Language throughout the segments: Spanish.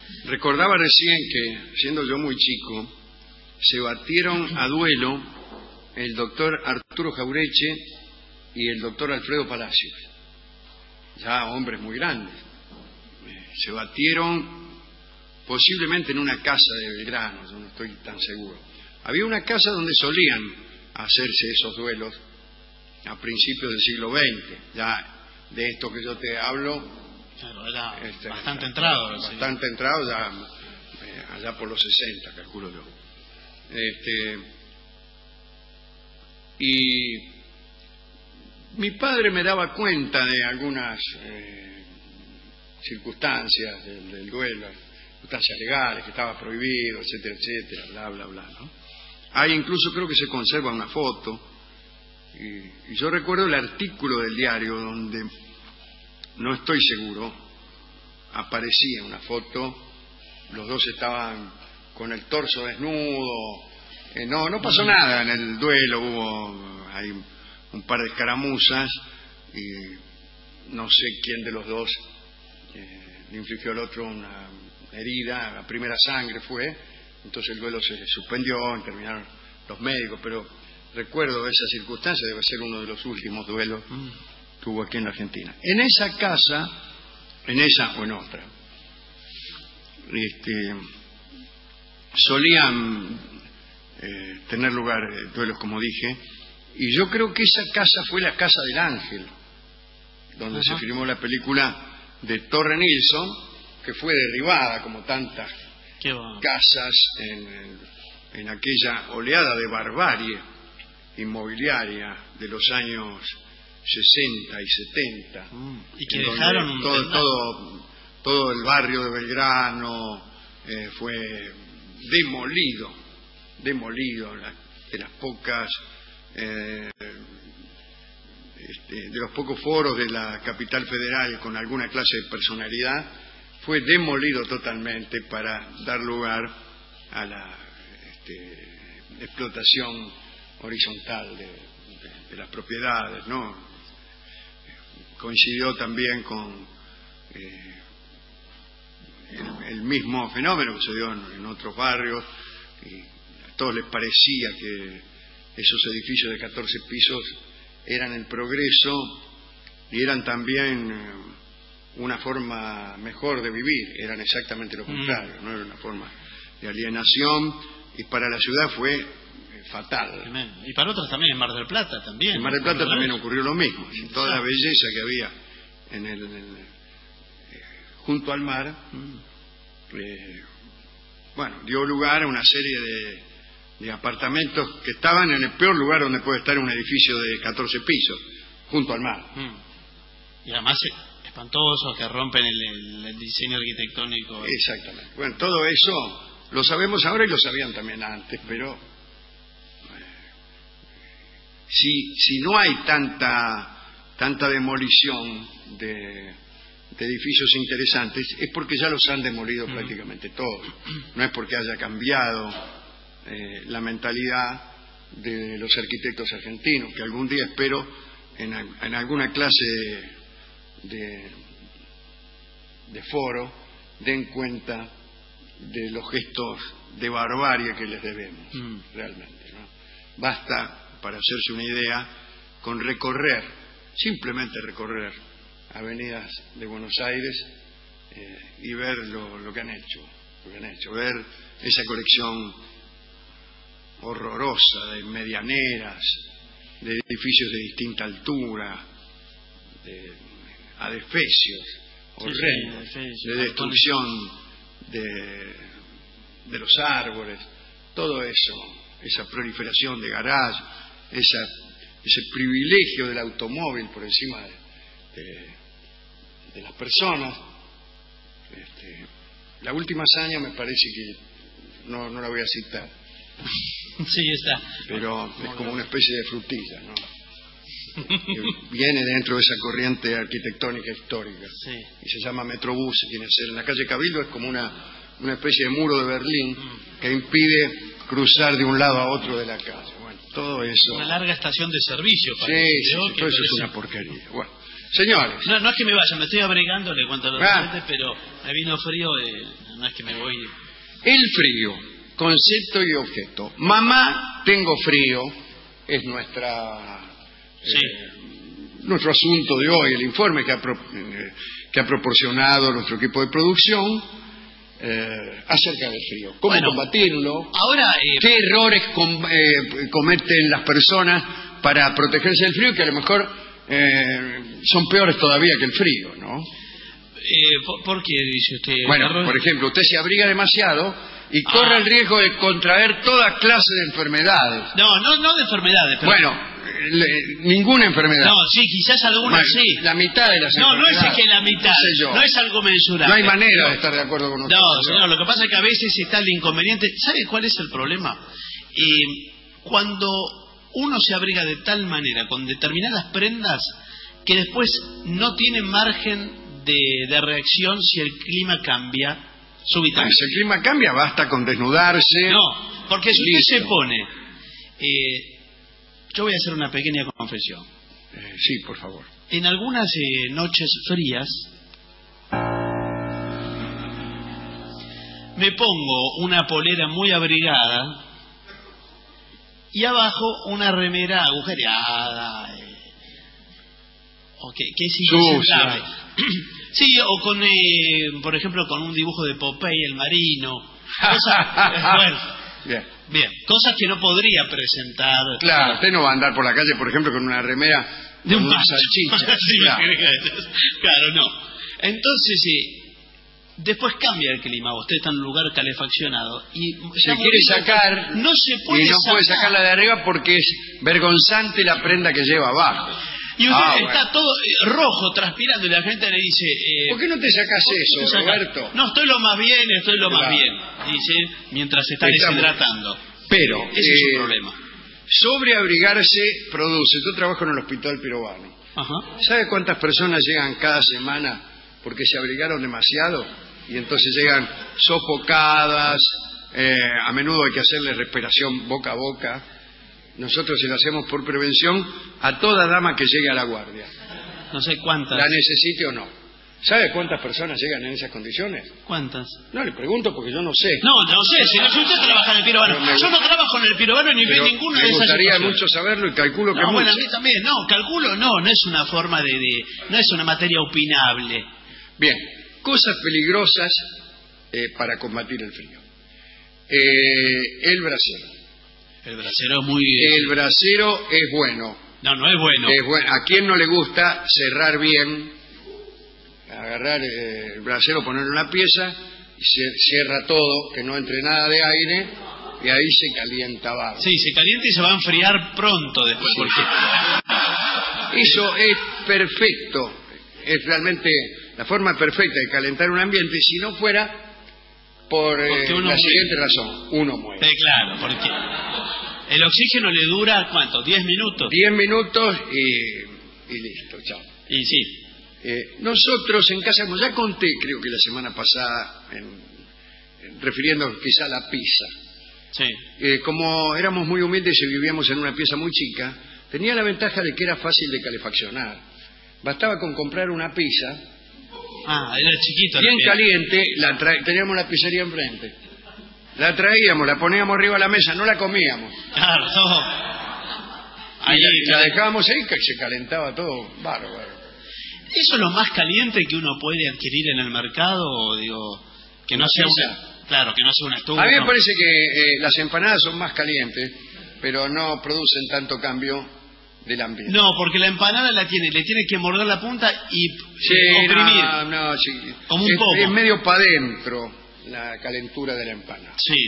Recordaba recién que, siendo yo muy chico, se batieron a duelo el doctor Arturo Jaureche y el doctor Alfredo Palacios, ya hombres muy grandes. Se batieron posiblemente en una casa de Belgrano, yo no estoy tan seguro. Había una casa donde solían hacerse esos duelos a principios del siglo XX, ya de esto que yo te hablo. Claro, era bastante entrado. Bastante sí. entrado, ya allá por los 60, calculo yo. Y mi padre me daba cuenta de algunas circunstancias del duelo, circunstancias legales, que estaba prohibido, etcétera, etcétera, bla, bla, bla, ¿no? Hay incluso, creo que se conserva una foto, y yo recuerdo el artículo del diario donde, no estoy seguro, aparecía una foto, los dos estaban con el torso desnudo, no pasó nada en el duelo, hubo hay un par de escaramuzas y no sé quién de los dos le infligió al otro una herida, la primera sangre fue, entonces el duelo se suspendió, terminaron los médicos, pero recuerdo esa circunstancia, debe ser uno de los últimos duelos que hubo aquí en la Argentina. En esa casa, en esa o en otra, solían tener lugar duelos, como dije, y yo creo que esa casa fue la Casa del Ángel, donde se filmó la película de Torre Nilsson, que fue derribada como tantas casas en aquella oleada de barbarie inmobiliaria de los años 60 y 70. Y que dejaron todo el barrio de Belgrano fue demolido de las pocas de los pocos foros de la capital federal con alguna clase de personalidad, fue demolido totalmente para dar lugar a la explotación horizontal de las propiedades, ¿no? Coincidió también con el mismo fenómeno que se dio en otros barrios, y a todos les parecía que esos edificios de 14 pisos eran el progreso y eran también una forma mejor de vivir, eran exactamente lo contrario, no era una forma de alienación, y para la ciudad fue fatal. Y para otras también, en Mar del Plata también. En Mar del Plata también ocurrió lo mismo, toda la belleza que había junto al mar, dio lugar a una serie de apartamentos que estaban en el peor lugar donde puede estar un edificio de 14 pisos, junto al mar. Y además espantosos, que rompen el diseño arquitectónico. Exactamente. Bueno, todo eso lo sabemos ahora y lo sabían también antes, pero si no hay tanta demolición de edificios interesantes, es porque ya los han demolido prácticamente todos. No es porque haya cambiado la mentalidad de los arquitectos argentinos, que algún día espero en alguna clase de foro den cuenta de los gestos de barbarie que les debemos, realmente, ¿no? Basta, para hacerse una idea, con simplemente recorrer avenidas de Buenos Aires y ver lo que han hecho, ver esa colección horrorosa de medianeras, de edificios de distinta altura, de adefesios horrendos, de destrucción de los árboles, todo eso, esa proliferación de garaje, ese privilegio del automóvil por encima de las personas. La última hazaña me parece que no la voy a citar. Sí, está. Pero es como una especie de frutilla, ¿no? Que viene dentro de esa corriente arquitectónica histórica. Sí. Y se llama Metrobús, tiene que ser en la calle Cabildo, es como una especie de muro de Berlín que impide cruzar de un lado a otro de la calle. Bueno, todo eso. Una larga estación de servicio. Sí, todo eso es una porquería. Bueno, Señores. No es que me vaya, me estoy abrigando, le cuento a los Ah. oyentes, pero me vino frío, no es que me voy. El frío, concepto y objeto. Mamá, tengo frío, es Sí. nuestro asunto de hoy, el informe que ha proporcionado nuestro equipo de producción acerca del frío. ¿Cómo Bueno, combatirlo? Ahora, ¿Qué errores cometen las personas para protegerse del frío que a lo mejor son peores todavía que el frío, ¿no? ¿por qué dice usted? Bueno, Carlos? por ejemplo, usted se abriga demasiado y corre el riesgo de contraer toda clase de enfermedades. No de enfermedades. Pero... Bueno, ninguna enfermedad. No, sí, quizás algunas Bueno, sí. la mitad de las No enfermedades. es que la mitad, qué sé yo. no es algo mensurable. No hay manera No. de estar de acuerdo con usted. No, señor, lo que pasa es que a veces está el inconveniente. ¿Sabe cuál es el problema? Cuando uno se abriga de tal manera, con determinadas prendas, que después no tiene margen de reacción si el clima cambia súbitamente. Si el clima cambia, basta con desnudarse. No, porque si usted Listo. se pone... yo voy a hacer una pequeña confesión. Sí, por favor. En algunas noches frías me pongo una polera muy abrigada y abajo una remera agujereada o que es impresentable. Sí, o con, por ejemplo, con un dibujo de Popeye el marino. Bueno, bien, cosas que no podría presentar. Claro, usted no va a andar por la calle, por ejemplo, con una remera De un con una macho. salchicha. Sí, Claro. claro, no. Entonces, después cambia el clima. Usted está en un lugar calefaccionado y Se quiere sacar no se puede y no puede sacarla de arriba porque es vergonzante la prenda que lleva abajo. Y usted está bueno. todo rojo, transpirando, y la gente le dice... ¿Por qué no te sacas eso, ¿qué saca? Roberto? No, estoy lo más bien, Claro. dice, mientras se está Está deshidratando. Pero Ese es un problema. sobreabrigarse produce. Yo trabajo en el hospital Pirovano. Ajá. ¿Sabe cuántas personas llegan cada semana porque se abrigaron demasiado? Y entonces llegan sofocadas, a menudo hay que hacerles respiración boca a boca. Nosotros se lo hacemos por prevención a toda dama que llegue a la guardia, No sé cuántas. la necesite o no. ¿Sabe cuántas personas llegan en esas condiciones? ¿Cuántas? No, le pregunto porque yo no sé. No sé, si usted trabaja en el Pirovano. Pero Yo no trabajo en el Pirovano ni Pero veo ninguna me de esas gustaría situaciones. mucho saberlo y calculo que No, bueno, a mucho. mí también, calculo no es una forma no es una materia opinable. Bien, cosas peligrosas para combatir el frío. El brasero. El brasero es muy... El brasero es bueno. No es bueno. Es bueno. ¿A quién no le gusta cerrar bien? Agarrar el brasero, ponerlo en una pieza y se cierra todo, que no entre nada de aire y ahí se calienta abajo. Sí, se calienta y se va a enfriar pronto después. Sí. Porque... Eso es perfecto. Es realmente la forma perfecta de calentar un ambiente si no fuera por Porque uno la muere. siguiente razón. Uno muere. Claro, porque el oxígeno le dura, ¿cuánto? ¿10 minutos? 10 minutos y listo, chao. Y sí. Nosotros en casa, como ya conté, creo que la semana pasada, refiriendo quizá a la pizza, Sí. como éramos muy humildes y vivíamos en una pieza muy chica, tenía la ventaja de que era fácil de calefaccionar. Bastaba con comprar una pizza, Era chiquito. bien caliente, teníamos la pizzería enfrente. La traíamos, la poníamos arriba de la mesa, no la comíamos. Claro, todo. Ahí, Y la dejábamos ahí, que se calentaba todo bárbaro. ¿Eso es lo más caliente que uno puede adquirir en el mercado? O digo, que no La sea pizza. Claro, que no sea una estufa. A mí me parece que las empanadas son más calientes, pero no producen tanto cambio del ambiente. No, porque la empanada le tiene que morder la punta y Sí, comprimir. sí. Como un pomo. Es medio para adentro la calentura de la empanada. Sí.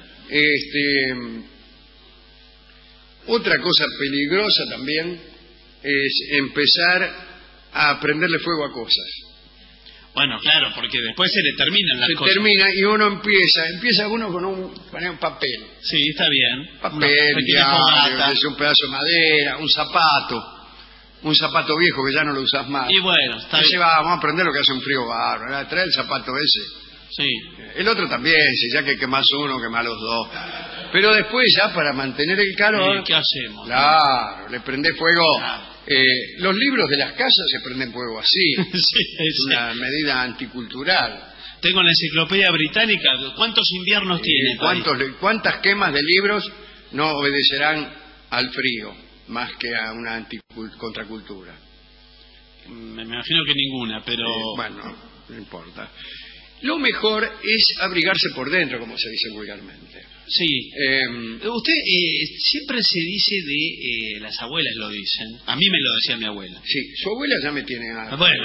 Otra cosa peligrosa también es empezar a prenderle fuego a cosas. Bueno, claro, porque después se le terminan las Se cosas. termina y uno empieza uno con un papel. Sí, está bien. Papel, Una pequeña diario, fogata. un pedazo de madera, un zapato viejo que ya no lo usas más. Y bueno, está Dice, bien. vamos a prender lo que hace un frío bárbaro, trae el zapato ese. Sí. El otro también, si ya que quemás uno, quemás los dos. Pero después ya para mantener el calor, ¿Y qué hacemos? claro, le prendés fuego Claro. Los libros de las casas se prenden fuego así. Sí, Es una medida anticultural. Tengo la enciclopedia británica. ¿Cuántos inviernos tiene? ¿Cuántas quemas de libros no obedecerán al frío más que a una contracultura? Me imagino que ninguna, pero... Bueno, no importa. Lo mejor es abrigarse por dentro, como se dice vulgarmente. Sí. Usted siempre se dice de... las abuelas lo dicen. A mí me lo decía mi abuela. Sí, su abuela ya me tiene algo. Bueno,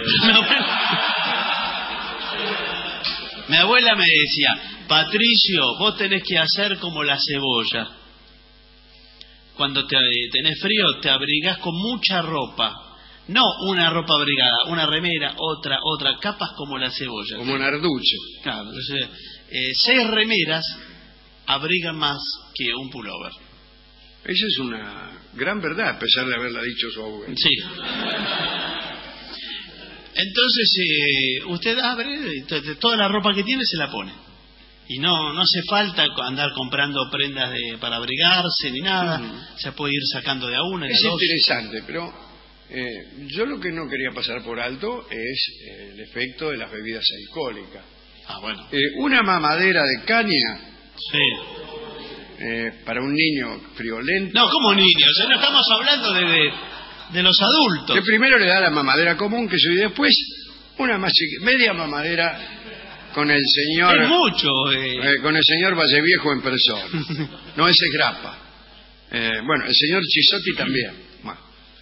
mi abuela me decía, Patricio, vos tenés que hacer como la cebolla. Cuando tenés frío, te abrigás con mucha ropa. No una ropa abrigada, una remera, otra, capas como la cebolla. Como un arducho. Claro, entonces, 6 remeras abrigan más que un pullover. Esa es una gran verdad, a pesar de haberla dicho su abuela. Sí. Entonces, usted abre, toda la ropa que tiene se la pone. Y no hace falta andar comprando prendas para abrigarse ni nada. Se puede ir sacando de a una, de Es a dos. interesante, pero yo lo que no quería pasar por alto es el efecto de las bebidas alcohólicas. Ah, bueno. Una mamadera de caña Sí. para un niño friolento. No, como niños, no estamos hablando de los adultos. Que primero le da la mamadera común, que soy, y después una más media mamadera con el señor. Es mucho. Con el señor Valleviejo en persona. No, ese es grapa. Bueno, el señor Chisotti también. Bueno.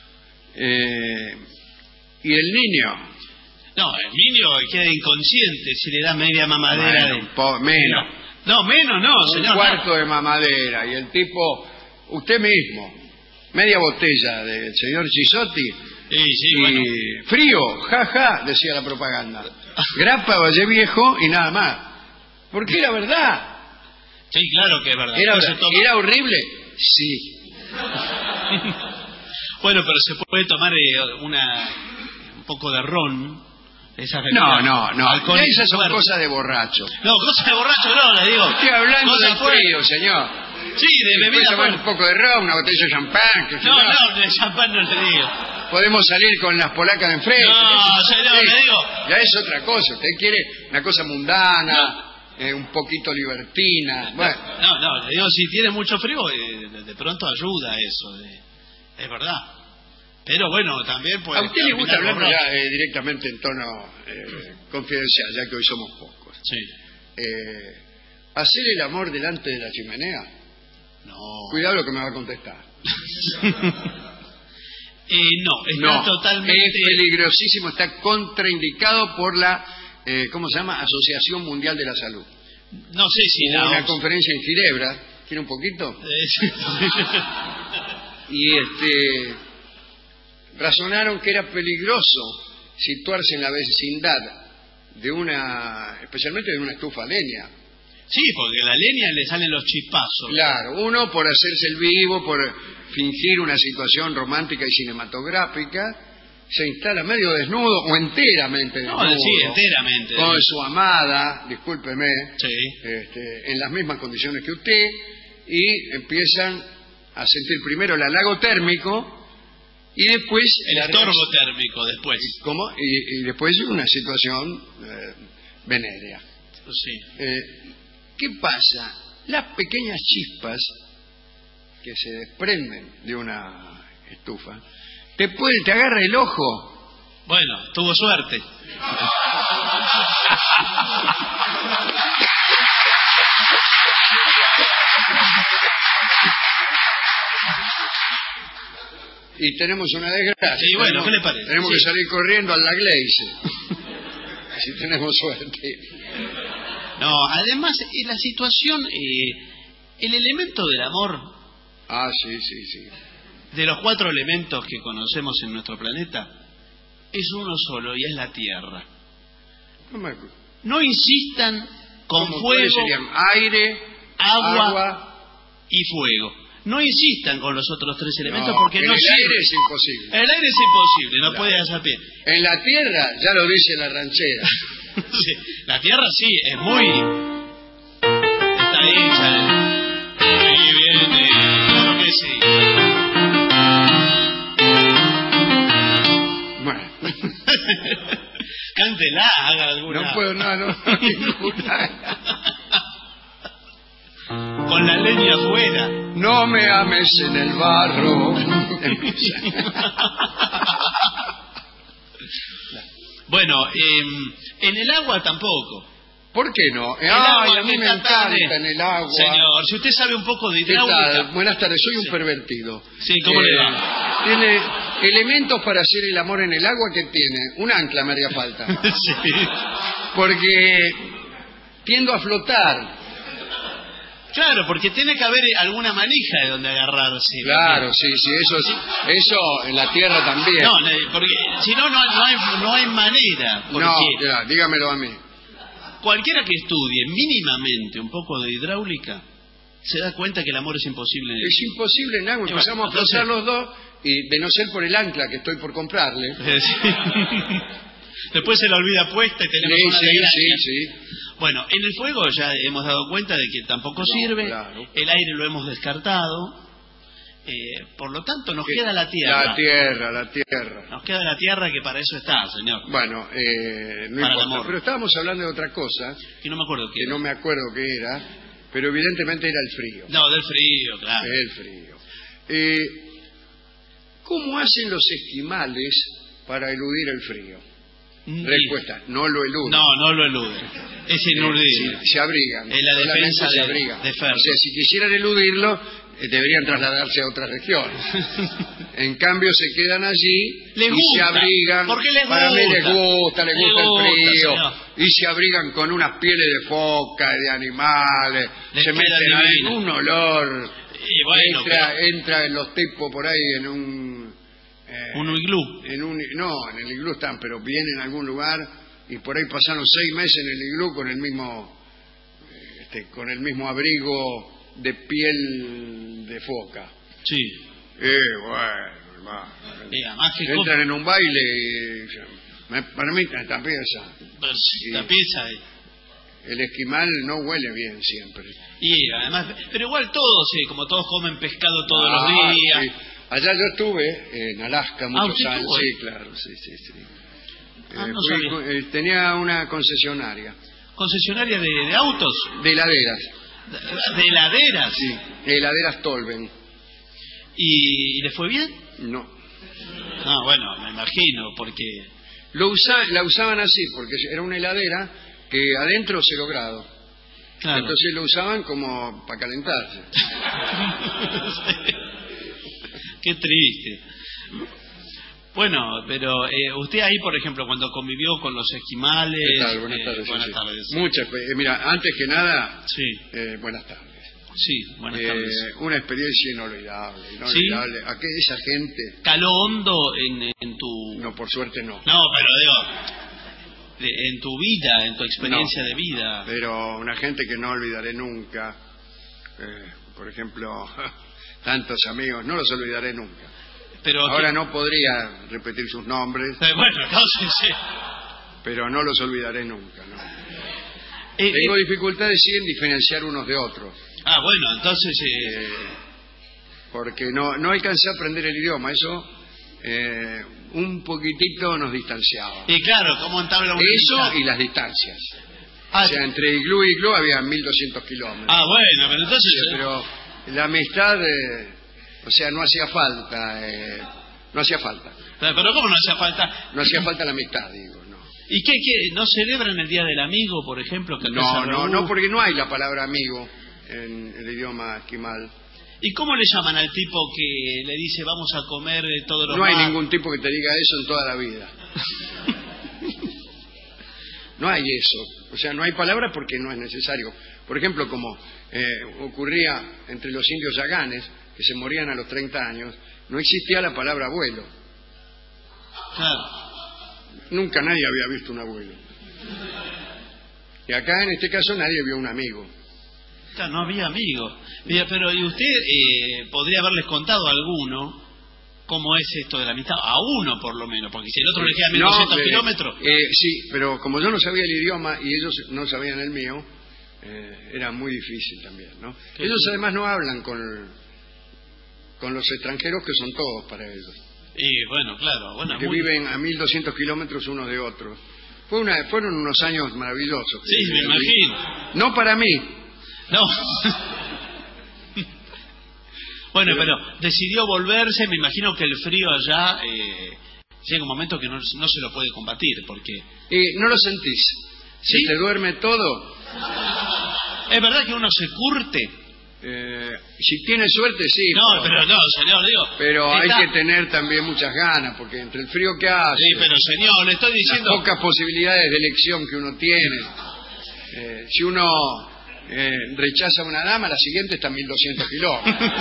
Y el niño. No, el niño queda inconsciente si le da media mamadera. Bueno, menos. No, menos no, señor. Un cuarto de mamadera. Y el tipo, usted mismo, media botella del señor Chisotti. Sí, Y bueno. frío, jaja, decía la propaganda. Grapa, Valleviejo y nada más. Porque era verdad. Sí, claro que es verdad. ¿Era horrible? Sí. Bueno, pero se puede tomar un poco de ron. Esas No. alcohólicas Esas son fuertes. cosas de borracho. No, cosas de borracho no, le digo. Estoy hablando Cosas del fuertes. frío, señor. Sí, de Puede bebida tomar fuerte. un poco de ron, una botella de champán. No, de champán no le digo. Podemos salir con las polacas de enfrente. No, señor, le digo. Ya es otra cosa. Usted quiere una cosa mundana, un poquito libertina. Bueno, No, le digo, si tiene mucho frío, de pronto ayuda eso. Es verdad. Pero bueno, también puede... a usted le gusta terminar hablar borracho. ya directamente en tono confidencial, ya que hoy somos pocos. Sí. ¿Hacer el amor delante de la chimenea? No. Cuidado lo que me va a contestar. No, está totalmente... Es peligrosísimo, está contraindicado por la, ¿cómo se llama? Asociación Mundial de la Salud. No sé si Hubo una conferencia en Ginebra, ¿quiere un poquito? Y razonaron que era peligroso situarse en la vecindad de especialmente de una estufa a leña. Sí, porque a la leña le salen los chispazos. Claro, uno por hacerse el vivo, por fingir una situación romántica y cinematográfica, se instala medio desnudo o enteramente desnudo. No, sí, enteramente. Con su amada, discúlpeme, Sí. en las mismas condiciones que usted, y empiezan a sentir primero el halago térmico y después El estorbo térmico después. ¿Cómo? Y después una situación venérea. Sí. ¿Qué pasa? Las pequeñas chispas que se desprenden de una estufa te agarra el ojo. Bueno, tuvo suerte. Y tenemos una desgracia. Sí, bueno, ¿qué le parece? Tenemos Sí. que salir corriendo a la Gleise. Si tenemos suerte. No, además, la situación, el elemento del amor, Ah, sí. de los 4 elementos que conocemos en nuestro planeta, es uno solo y es la tierra. No me... No insistan con ¿Cuáles fuego, serían? Aire, agua y fuego. No insistan con los otros 3 elementos porque en no el sirven. aire es imposible. El aire es imposible, no Claro. puede hacer pie. En la tierra, ya lo dice la ranchera. Sí, la tierra sí, es muy... Está hecha. Ahí viene, claro que sí. Cántela, haga alguna. No puedo, no, ninguna. Con la leña afuera. No me ames en el barro. Bueno, en el agua tampoco. ¿Por qué no? El agua a mí me está encanta en el agua. Señor, si usted sabe un poco de ¿Qué hidráulica. tal? Buenas tardes, soy un pervertido. Sí, ¿cómo le va? Tiene elementos para hacer el amor en el agua que tiene. Un ancla me haría falta. Sí. Porque tiendo a flotar. Claro, porque tiene que haber alguna manija de donde agarrarse. Claro, sí, eso en la tierra también. No, porque si no, no hay manera. Porque No, ya, dígamelo a mí. cualquiera que estudie mínimamente un poco de hidráulica se da cuenta que el amor es imposible. Es imposible en agua, empezamos a flotar los dos y de no ser por el ancla que estoy por comprarle. Sí. Después se la olvida puesta y tenemos una desgracia. Sí. Bueno, en el fuego ya hemos dado cuenta de que tampoco sirve, claro. El aire lo hemos descartado, por lo tanto nos queda la tierra. La tierra. Nos queda la tierra, que para eso está, señor. Bueno, no Para el importa, amor. pero estábamos hablando de otra cosa, Que no me acuerdo qué que no me acuerdo qué era, pero evidentemente era el frío. No, del frío, claro. El frío. ¿Cómo hacen los esquimales para eludir el frío? Respuesta, no lo eluden. No lo elude. Es ineludible. Se abrigan. Es la solamente defensa se de abrigan. Ferro. O sea, si quisieran eludirlo, deberían trasladarse a otras regiones. En cambio, se quedan allí Les y gusta, se abrigan. porque les Para mí les gusta Les el gusta, frío. señor. Y se abrigan con unas pieles de foca, de animales. Les se queda meten ahí divino. un olor. Y bueno, Entran los tipos por ahí en un iglú. en el iglú están, pero vienen a algún lugar y por ahí pasaron 6 meses en el iglú con el mismo abrigo de piel de foca. Sí. Bueno, Además que entran en un baile y me permiten esta pieza. la pieza. El esquimal no huele bien siempre. Y además, pero igual todos, como todos comen pescado todos los días. Sí. Allá yo estuve en Alaska muchos ¿usted años. estuvo? Sí, claro, sí. No sabía. Tenía una concesionaria Concesionaria de autos, de heladeras. de heladeras. Sí, heladeras Tolben. ¿Y le fue bien? No. No, bueno, me imagino, porque... La usaban así, porque era una heladera que adentro 0 grados. Claro. Entonces lo usaban como para calentarse. Qué triste. Bueno, pero usted ahí, por ejemplo, cuando convivió con los esquimales... ¿Qué tal? Buenas tardes. Buenas sí. tardes. Muchas. Mira, antes que nada, Sí, buenas tardes. sí, buenas tardes. Una experiencia inolvidable. ¿Sí? Esa gente... ¿Caló hondo en tu...? No, por suerte no. No, pero digo, en tu vida, en tu experiencia de vida. Pero una gente que no olvidaré nunca. Por ejemplo, tantos amigos, no los olvidaré nunca. Pero Ahora no podría repetir sus nombres, bueno, entonces sí. pero no los olvidaré nunca. ¿No? Tengo dificultades sí en diferenciar unos de otros. Bueno, entonces... Porque no alcancé a aprender el idioma, eso un poquitito nos distanciaba. Y claro, ¿cómo entabla una Eso amistad? y las distancias. Ah, O sea, entre iglú y iglú había 1200 kilómetros. Bueno, pero entonces... Sí, pero la amistad, o sea, no hacía falta. Pero ¿cómo no hacía falta? No hacía falta la amistad, digo, no. ¿Y qué? ¿No celebran el Día del Amigo, por ejemplo? Que acá se No, porque no hay la palabra amigo en el idioma esquimal. ¿Y cómo le llaman al tipo que le dice vamos a comer todos los No hay martes? ningún tipo que te diga eso en toda la vida. No hay eso. O sea, no hay palabra porque no es necesario. Por ejemplo, como ocurría entre los indios yaganes, que se morían a los 30 años, no existía la palabra abuelo. Claro. Nunca nadie había visto un abuelo. Y acá, en este caso, nadie vio un amigo. Claro, no había amigos. Pero ¿y usted podría haberles contado a alguno cómo es esto de la amistad? A uno, por lo menos, porque si el otro le queda 1200 kilómetros... Sí, pero como yo no sabía el idioma y ellos no sabían el mío, era muy difícil también, ¿no? Ellos además no hablan con los extranjeros, que son todos para ellos. Y bueno, claro. Bueno, que viven a 1.200 kilómetros unos de otros. Fueron unos años maravillosos. Sí, me imagino. No para mí. No. Bueno, pero decidió volverse. Me imagino que el frío allá llega un momento que no se lo puede combatir, porque... ¿No lo sentís? ¿Sí? ¿Se te duerme todo? ¿Es verdad que uno se curte? Si tiene suerte, sí. No, pero no, señor, digo... Pero hay que tener también muchas ganas, porque entre el frío que hace... Sí, pero señor, le estoy diciendo... Las pocas posibilidades de elección que uno tiene. Si uno rechaza a una dama, la siguiente está a 1.200 kilómetros.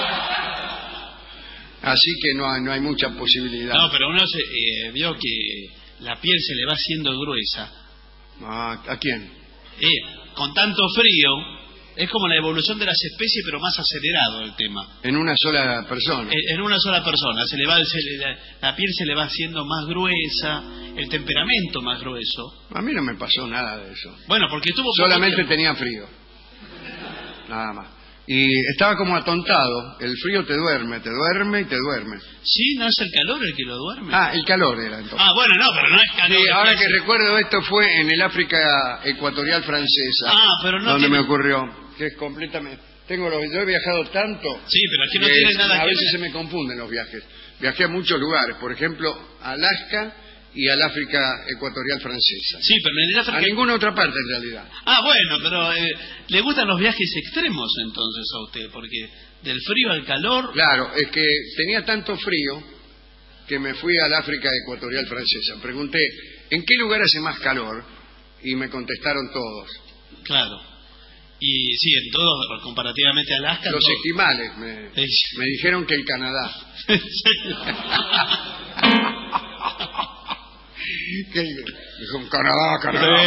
Así que no hay mucha posibilidad. No, pero uno vio que la piel se le va haciendo gruesa. ¿A quién? Con tanto frío, es como la evolución de las especies, pero más acelerado el tema. En una sola persona. En una sola persona. La piel se le va haciendo más gruesa, el temperamento más grueso. A mí no me pasó nada de eso. Bueno, porque estuvo... Solamente tenía frío. Nada más. Y estaba como atontado. El frío te duerme y te duerme. Sí, ¿no es el calor el que lo duerme? El calor era entonces. Bueno, no, pero no es calor. Sí, ahora que recuerdo, esto fue en el África ecuatorial francesa. Pero no donde me ocurrió. Que es completamente... Yo he viajado tanto... Sí, pero aquí no tiene nada que ver. A veces se me confunden los viajes. Viajé a muchos lugares. Por ejemplo, a Alaska y al África ecuatorial francesa. Sí, pero en el África... A ninguna otra parte, en realidad. Bueno, pero ¿le gustan los viajes extremos entonces a usted? Porque del frío al calor... Claro, es que tenía tanto frío que me fui al África ecuatorial francesa. Pregunté, ¿en qué lugar hace más calor? Y me contestaron todos. Claro. Y sí, en todos, comparativamente a Alaska... Los esquimales me dijeron que el Canadá. Dijo, Canadá.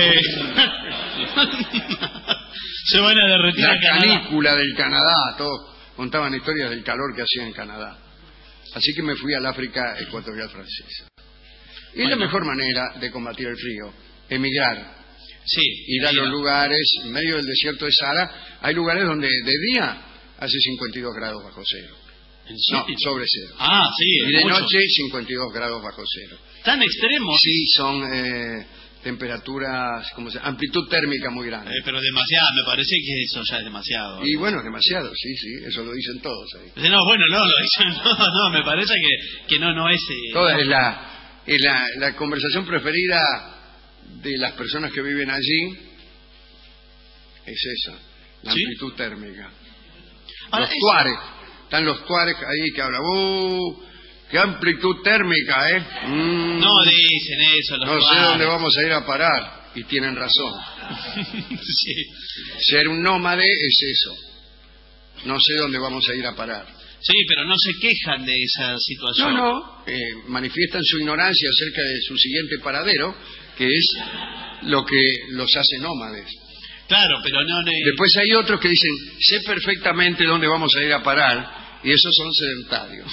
Se van a derretir la a Canadá. canícula del Canadá. Todos contaban historias del calor que hacía en Canadá. Así que me fui al África ecuatorial francesa. Y la mejor manera de combatir el frío, emigrar. Sí. Ir a los lugares, en medio del desierto de Sahara, hay lugares donde de día hace 52 grados bajo cero. No, sobre cero. Sí. Y de noche 52 grados bajo cero. ¿Tan extremos? Sí, son temperaturas, amplitud térmica muy grande. Pero demasiado, me parece que eso ya es demasiado. Y bueno, es demasiado, sí, eso lo dicen todos ahí. No, bueno, no, lo dicen, no, me parece que no es... Toda es la conversación preferida de las personas que viven allí, es esa, la amplitud térmica. Los tuareg, están los tuareg ahí que hablan, qué amplitud térmica, No dicen eso los no sé dónde vamos a ir a parar, y tienen razón. Sí. Ser un nómade es eso, no sé dónde vamos a ir a parar. Sí, pero no se quejan de esa situación. No, manifiestan su ignorancia acerca de su siguiente paradero, que es lo que los hace nómades. Claro, pero no... Después hay otros que dicen, sé perfectamente dónde vamos a ir a parar, y esos son sedentarios.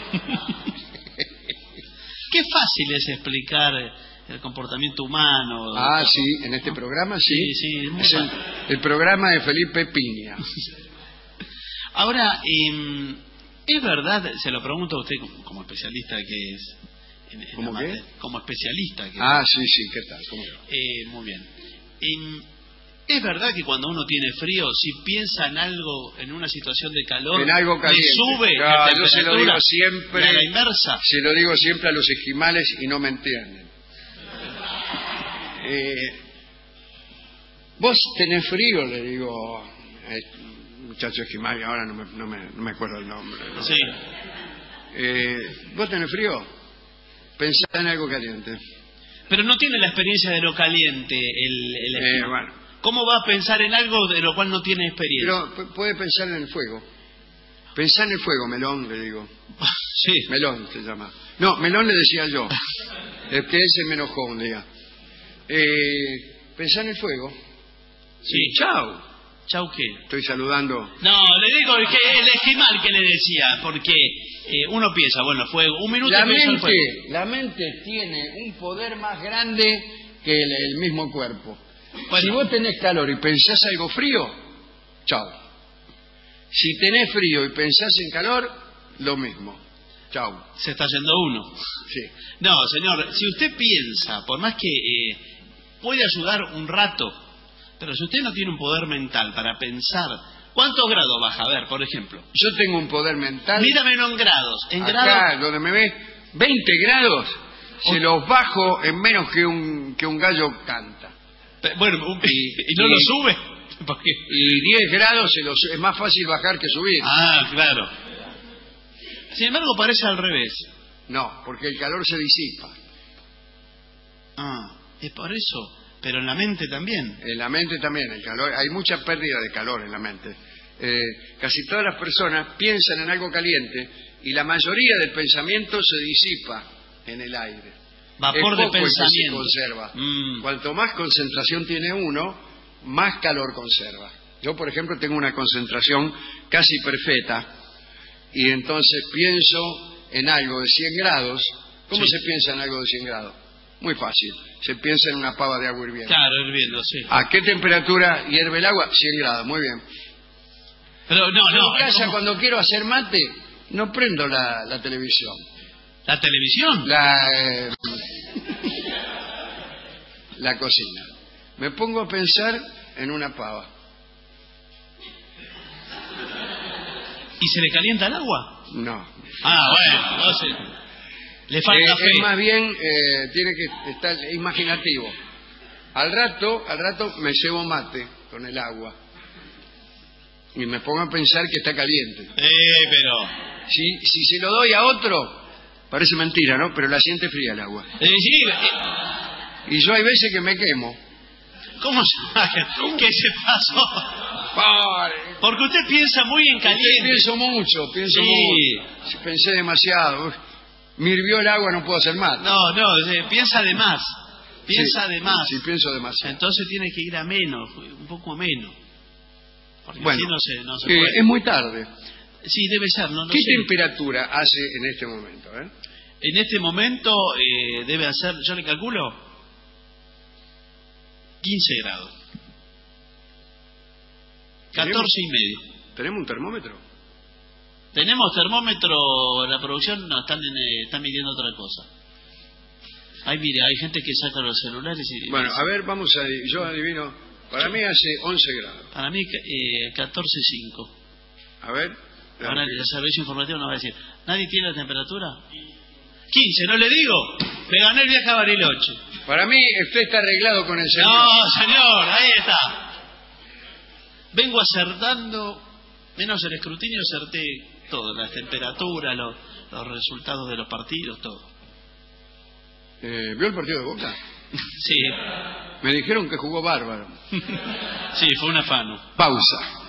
Qué fácil es explicar el comportamiento humano. Sí, en este programa sí. Sí, es el programa de Felipe Piña. Ahora, ¿es verdad, se lo pregunto a usted como especialista que es... ¿Cómo qué? Como especialista. Que sí, ¿qué tal? ¿Cómo muy bien. ¿Es verdad que cuando uno tiene frío, si piensa en algo, en una situación de calor, en algo caliente, sube la temperatura? Yo se lo digo siempre, a la inversa? Se lo digo siempre a los esquimales y no me entienden. ¿Vos tenés frío? Le digo a este muchacho esquimal, ahora no me acuerdo el nombre, ¿no? Sí. ¿Vos tenés frío? Pensá en algo caliente. Pero no tiene la experiencia de lo caliente el esquimal. Bueno. ¿Cómo va a pensar en algo de lo cual no tiene experiencia? Pero puede pensar en el fuego. Pensá en el fuego, Melón, le digo. Sí. Melón se llama. No, Melón le decía yo. Es que él se me enojó un día. Pensá en el fuego. Sí. Chau. ¿Chau qué? Estoy saludando. No, le digo que el esquimal que le decía, porque uno piensa, bueno, fuego, un minuto y piensa el fuego. La mente tiene un poder más grande que el mismo cuerpo. Bueno, si vos tenés calor y pensás algo frío, chao. Si tenés frío y pensás en calor, lo mismo. Chau. Se está yendo uno. Sí. No, señor, si usted piensa, por más que puede ayudar un rato, pero si usted no tiene un poder mental para pensar, ¿cuántos grados baja? A ver, por ejemplo. Yo tengo un poder mental. Míramelo en grados. En Acá, grados. donde me ves, 20 grados, se los bajo en menos que un gallo canta. Bueno, y no lo sube. Porque... Y 10 grados es más fácil bajar que subir. Ah, claro. Sin embargo, parece al revés. No, porque el calor se disipa. Ah, es por eso. Pero en la mente también. En la mente también, el calor. Hay mucha pérdida de calor en la mente. Casi todas las personas piensan en algo caliente y la mayoría del pensamiento se disipa en el aire. Vapor de pensamiento. Se conserva. Cuanto más concentración tiene uno, más calor conserva. Yo, por ejemplo, tengo una concentración casi perfecta y entonces pienso en algo de 100 grados. ¿Cómo se piensa en algo de 100 grados? Muy fácil. Se piensa en una pava de agua hirviendo. Claro, hirviendo, sí. ¿A qué temperatura hierve el agua? 100 grados, muy bien. Pero no. En casa, cuando quiero hacer mate, no prendo la televisión. ¿La televisión? La cocina. Me pongo a pensar en una pava. ¿Y se le calienta el agua? No. Ah, bueno, no sé. Le falta fe. Es más bien, tiene que estar imaginativo. Al rato me cebo mate con el agua. Y me pongo a pensar que está caliente. Pero... Si se lo doy a otro, parece mentira, ¿no? Pero la siente fría el agua. Sí. Y yo hay veces que me quemo. ¿Cómo se ¿Qué se pasó? Porque usted piensa muy en caliente. Pienso mucho. Si pensé demasiado. Me hirvió el agua, no puedo hacer más. No, piensa de más. Piensa de más. Sí, pienso demasiado. Entonces tiene que ir a menos, un poco a menos. Porque bueno, así no se puede. Es muy tarde. Sí, debe ser, no ¿Qué sé. temperatura hace en este momento? En este momento debe hacer, yo le calculo, 15 grados. 14 y medio. ¿Tenemos un termómetro? Tenemos termómetro, la producción no están midiendo otra cosa. Ahí mire, hay gente que saca los celulares y... Bueno, a ver, yo adivino, para mí hace 11 grados. Para mí 14,5. A ver. Ahora el servicio informativo nos va a decir, ¿nadie tiene la temperatura? 15, ¿no le digo? Me gané el viaje a Bariloche. Para mí usted está arreglado con el señor. No, señor, ahí está. Vengo acertando, menos el escrutinio, acerté todo, las temperaturas, los resultados de los partidos, todo. ¿Vio el partido de Boca? Sí. Me dijeron que jugó bárbaro. Sí, fue un afano. Pausa.